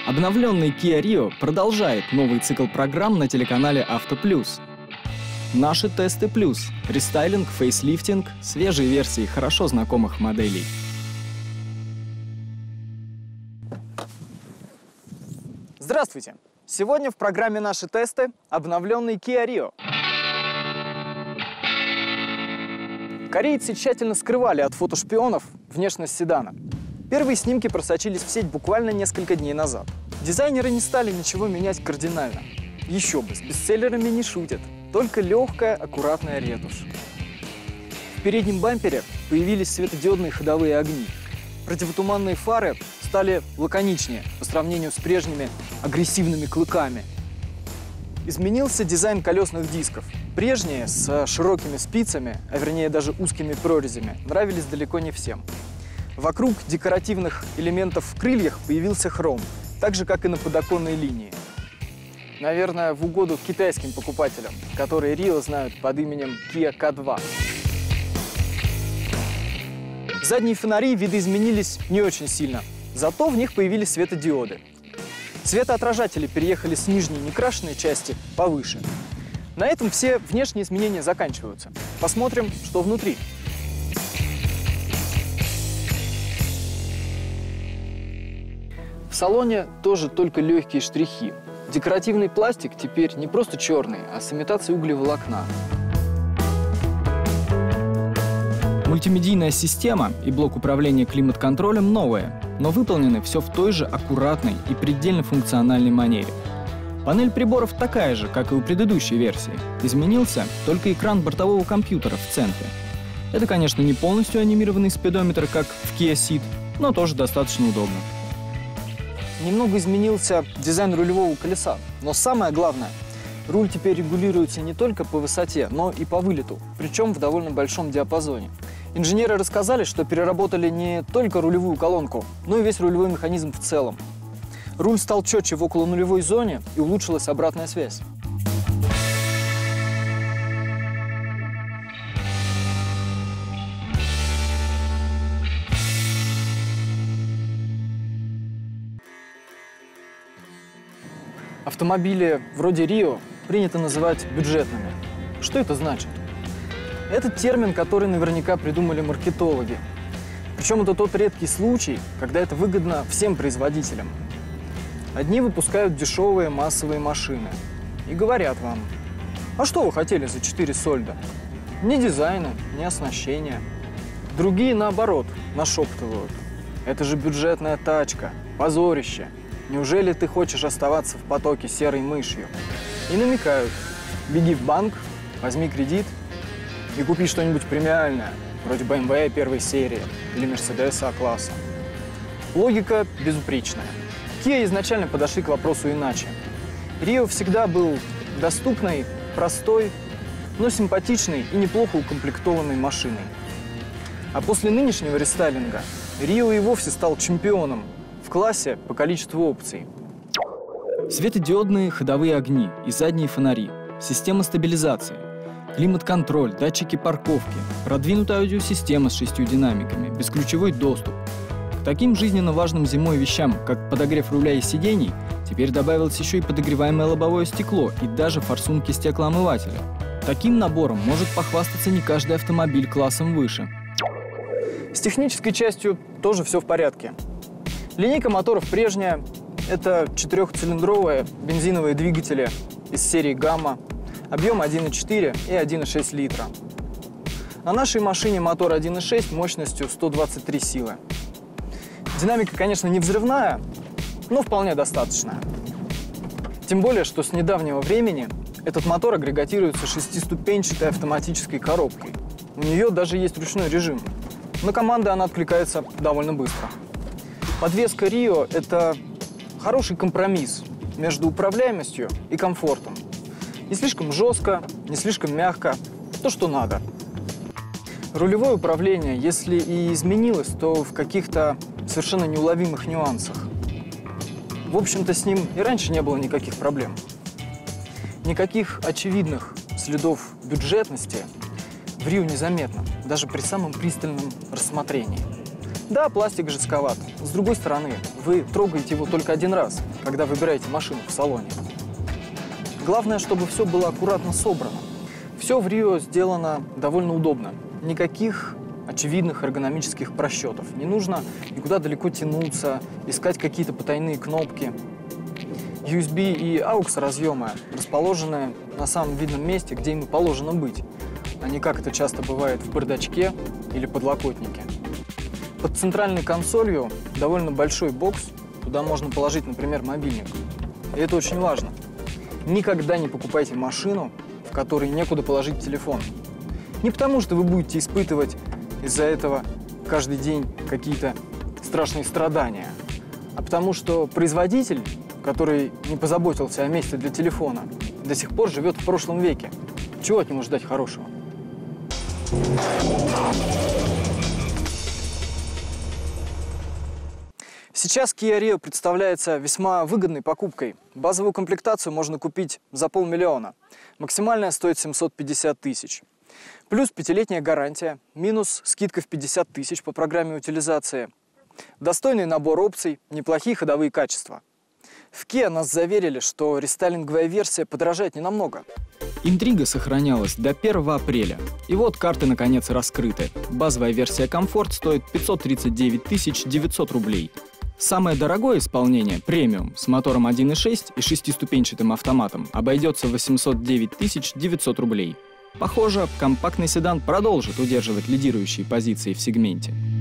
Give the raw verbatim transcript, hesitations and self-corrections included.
Обновленный Kia Rio продолжает новый цикл программ на телеканале Авто Плюс. Наши тесты плюс, рестайлинг, фейслифтинг, свежие версии хорошо знакомых моделей. Здравствуйте! Сегодня в программе «Наши тесты» обновленный Kia Rio. Корейцы тщательно скрывали от фотошпионов внешность седана. Первые снимки просочились в сеть буквально несколько дней назад. Дизайнеры не стали ничего менять кардинально. Еще бы, с бестселлерами не шутят. Только легкая, аккуратная ретушь. В переднем бампере появились светодиодные ходовые огни. Противотуманные фары стали лаконичнее по сравнению с прежними агрессивными клыками. Изменился дизайн колесных дисков. Прежние, с широкими спицами, а вернее даже узкими прорезями, нравились далеко не всем. Вокруг декоративных элементов в крыльях появился хром, так же, как и на подоконной линии. Наверное, в угоду китайским покупателям, которые Rio знают под именем Kia K два. Задние фонари видоизменились не очень сильно, зато в них появились светодиоды. Светоотражатели переехали с нижней некрашенной части повыше. На этом все внешние изменения заканчиваются. Посмотрим, что внутри. В салоне тоже только легкие штрихи. Декоративный пластик теперь не просто черный, а с имитацией углеволокна. Мультимедийная система и блок управления климат-контролем новые, но выполнены все в той же аккуратной и предельно функциональной манере. Панель приборов такая же, как и у предыдущей версии. Изменился только экран бортового компьютера в центре. Это, конечно, не полностью анимированный спидометр, как в Kia Ceed, но тоже достаточно удобно. Немного изменился дизайн рулевого колеса, но самое главное, руль теперь регулируется не только по высоте, но и по вылету, причем в довольно большом диапазоне. Инженеры рассказали, что переработали не только рулевую колонку, но и весь рулевой механизм в целом. Руль стал четче в околонулевой зоне и улучшилась обратная связь. Автомобили вроде Rio принято называть бюджетными. Что это значит? Это термин, который наверняка придумали маркетологи. Причем это тот редкий случай, когда это выгодно всем производителям. Одни выпускают дешевые массовые машины и говорят вам: а что вы хотели за четыре сольда? Ни дизайна, ни оснащения. Другие, наоборот, нашептывают: это же бюджетная тачка, позорище. Неужели ты хочешь оставаться в потоке серой мышью? И намекают: беги в банк, возьми кредит и купи что-нибудь премиальное, вроде бэ эм вэ первой серии или Mercedes А-класса. Логика безупречная. Kia изначально подошли к вопросу иначе. Rio всегда был доступной, простой, но симпатичной и неплохо укомплектованной машиной. А после нынешнего рестайлинга Rio и вовсе стал чемпионом в классе по количеству опций. Светодиодные ходовые огни и задние фонари, система стабилизации, климат-контроль, датчики парковки, продвинутая аудиосистема с шестью динамиками, бесключевой доступ. К таким жизненно важным зимой вещам, как подогрев руля и сидений, теперь добавилось еще и подогреваемое лобовое стекло и даже форсунки стеклоомывателя. Таким набором может похвастаться не каждый автомобиль классом выше. С технической частью тоже все в порядке. Линейка моторов прежняя. Это четырехцилиндровые бензиновые двигатели из серии «Гамма», объем один и четыре и один и шесть литра. На нашей машине мотор один и шесть мощностью сто двадцать три силы. Динамика, конечно, не взрывная, но вполне достаточная. Тем более, что с недавнего времени этот мотор агрегатируется шестиступенчатой автоматической коробкой. У нее даже есть ручной режим. На команды она откликается довольно быстро. Подвеска Rio – это хороший компромисс между управляемостью и комфортом. Не слишком жестко, не слишком мягко, то, что надо. Рулевое управление, если и изменилось, то в каких-то совершенно неуловимых нюансах. В общем-то, с ним и раньше не было никаких проблем. Никаких очевидных следов бюджетности в Rio незаметно, даже при самом пристальном рассмотрении. Да, пластик жестковат. С другой стороны, вы трогаете его только один раз, когда выбираете машину в салоне. Главное, чтобы все было аккуратно собрано. Все в Рио сделано довольно удобно. Никаких очевидных эргономических просчетов. Не нужно никуда далеко тянуться, искать какие-то потайные кнопки. ю эс би и эй ю экс разъемы расположены на самом видном месте, где им и положено быть, а не как это часто бывает в бардачке или подлокотнике. Под центральной консолью довольно большой бокс, туда можно положить, например, мобильник. И это очень важно. Никогда не покупайте машину, в которой некуда положить телефон. Не потому, что вы будете испытывать из-за этого каждый день какие-то страшные страдания, а потому что производитель, который не позаботился о месте для телефона, до сих пор живет в прошлом веке. Чего от него ждать хорошего? Сейчас Kia Rio представляется весьма выгодной покупкой. Базовую комплектацию можно купить за полмиллиона. Максимальная стоит семьсот пятьдесят тысяч. Плюс пятилетняя гарантия, минус скидка в пятьдесят тысяч по программе утилизации. Достойный набор опций, неплохие ходовые качества. В Kia нас заверили, что рестайлинговая версия подорожает ненамного. Интрига сохранялась до первого апреля. И вот карты наконец раскрыты. Базовая версия Комфорт стоит пятьсот тридцать девять тысяч девятьсот рублей. Самое дорогое исполнение, премиум, с мотором один и шесть и шестиступенчатым автоматом, обойдется в восемьсот девять тысяч девятьсот рублей. Похоже, компактный седан продолжит удерживать лидирующие позиции в сегменте.